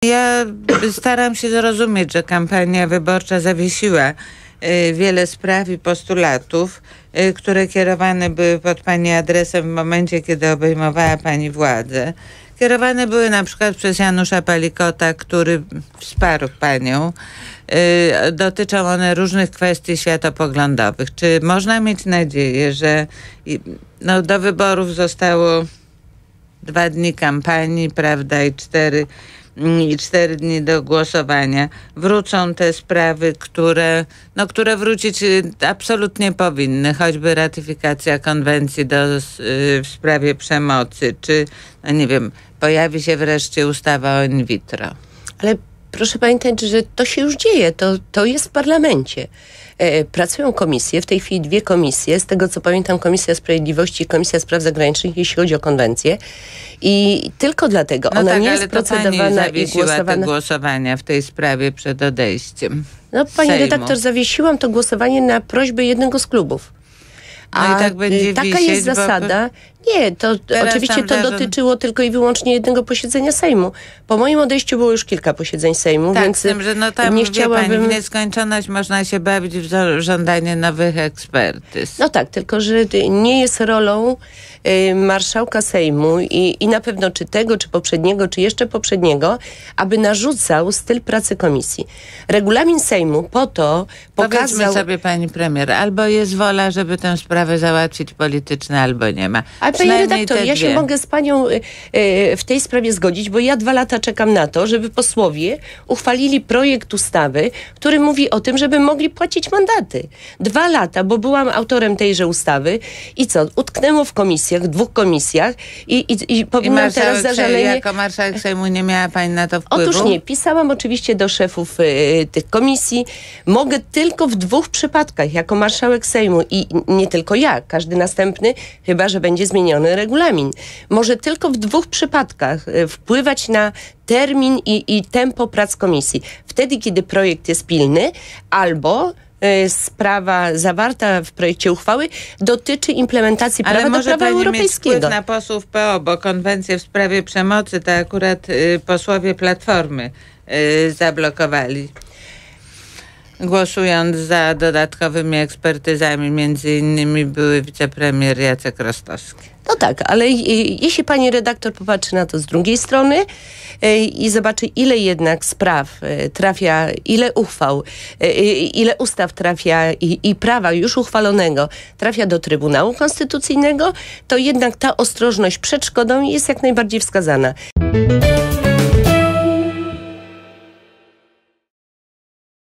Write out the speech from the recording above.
Ja staram się zrozumieć, że kampania wyborcza zawiesiła wiele spraw i postulatów, które kierowane były pod pani adresem w momencie, kiedy obejmowała pani władzę. Kierowane były na przykład przez Janusza Palikota, który wsparł panią. Dotyczą one różnych kwestii światopoglądowych. Czy można mieć nadzieję, że do wyborów zostało 2 dni kampanii, prawda, i 4 dni do głosowania. Wrócą te sprawy, które wrócić absolutnie powinny, choćby ratyfikacja konwencji w sprawie przemocy, czy, nie wiem, pojawi się wreszcie ustawa o in vitro. Ale proszę pamiętać, że to się już dzieje, to jest w parlamencie. Pracują komisje, w tej chwili 2 komisje, z tego co pamiętam Komisja Sprawiedliwości i Komisja Spraw Zagranicznych, jeśli chodzi o konwencję. I tylko dlatego ona nie jest procedowana i głosowana. Te głosowania w tej sprawie przed odejściem. Pani Sejmu. redaktor, zawiesiłam to głosowanie na prośbę jednego z klubów. I tak będzie taka wisieć, jest zasada. Nie, to oczywiście to dotyczyło tylko i wyłącznie jednego posiedzenia Sejmu. Po moim odejściu było już kilka posiedzeń Sejmu, tak, więc z tym, że tam, nie chciałabym... w nieskończoność można się bawić w żądanie nowych ekspertyz. No tak, tylko że nie jest rolą marszałka Sejmu i na pewno czy tego, czy poprzedniego, czy jeszcze poprzedniego, aby narzucał styl pracy komisji. Regulamin Sejmu po to pokazał... Powiedzmy sobie, pani premier, albo jest wola, żeby tę sprawę załatwić politycznie, albo nie ma. Ale pani redaktor, ja się mogę z panią w tej sprawie zgodzić, bo ja 2 lata czekam na to, żeby posłowie uchwalili projekt ustawy, który mówi o tym, żeby mogli płacić mandaty. 2 lata, bo byłam autorem tejże ustawy i co? Utknęło w komisjach, 2 komisjach i powinnam teraz zażalenie... Jako marszałek Sejmu nie miała pani na to wpływu? Otóż nie. Pisałam oczywiście do szefów tych komisji. Mogę tylko w 2 przypadkach jako marszałek Sejmu i nie tylko ja, każdy następny, chyba że będzie zmieniony regulamin. Może tylko w 2 przypadkach wpływać na termin i tempo prac komisji. Wtedy, kiedy projekt jest pilny, albo sprawa zawarta w projekcie uchwały dotyczy implementacji prawa do prawa europejskiego. Ale może pani mieć wpływ na posłów PO, bo konwencję w sprawie przemocy to akurat posłowie Platformy zablokowali, głosując za dodatkowymi ekspertyzami, między innymi były wicepremier Jacek Rostowski. No tak, ale jeśli pani redaktor popatrzy na to z drugiej strony i zobaczy, ile jednak spraw trafia, ile uchwał, ile ustaw trafia i prawa już uchwalonego trafia do Trybunału Konstytucyjnego, to jednak ta ostrożność przed szkodą jest jak najbardziej wskazana.